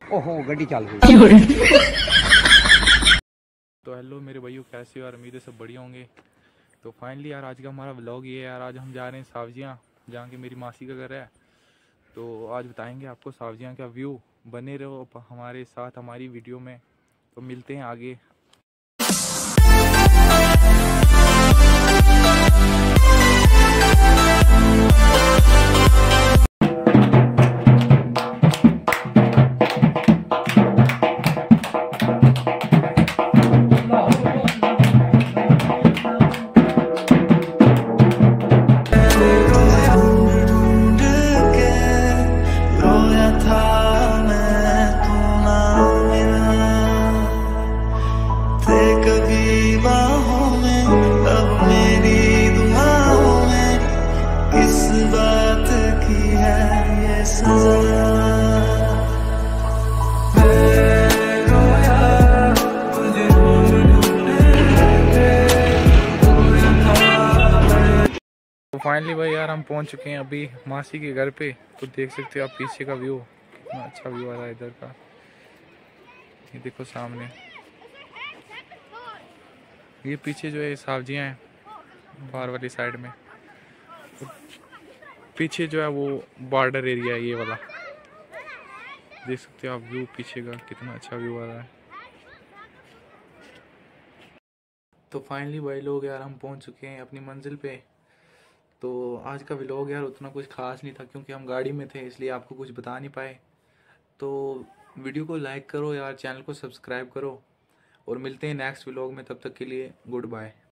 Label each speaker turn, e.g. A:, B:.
A: ओहो गड्डी चल गई।
B: तो हेलो मेरे भाइयों, कैसे हो यार? उम्मीद है सब बढ़िया होंगे। तो फाइनली यार आज का हमारा व्लॉग ये है यार, आज हम जा रहे हैं सावजियाँ, जहाँ की मेरी मासी का घर है। तो आज बताएंगे आपको सावजियाँ का व्यू। बने रहो हमारे साथ हमारी वीडियो में। तो मिलते हैं आगे। तो फाइनली भाई यार हम पहुंच चुके हैं अभी मासी के घर पे। तो देख सकते हो आप पीछे का व्यू, कितना अच्छा व्यू आ रहा है इधर का। ये देखो सामने, ये पीछे जो है सब्जियां हैं बाहर वाली साइड में। तो पीछे जो है वो बॉर्डर एरिया है ये वाला। देख सकते हो आप व्यू पीछे का, कितना अच्छा व्यू आ रहा है। तो फाइनली भाई लोग यार हम पहुंच चुके हैं अपनी मंजिल पे। तो आज का व्लॉग यार उतना कुछ खास नहीं था, क्योंकि हम गाड़ी में थे इसलिए आपको कुछ बता नहीं पाए। तो वीडियो को लाइक करो यार, चैनल को सब्सक्राइब करो, और मिलते हैं नेक्स्ट व्लॉग में। तब तक के लिए गुड बाय।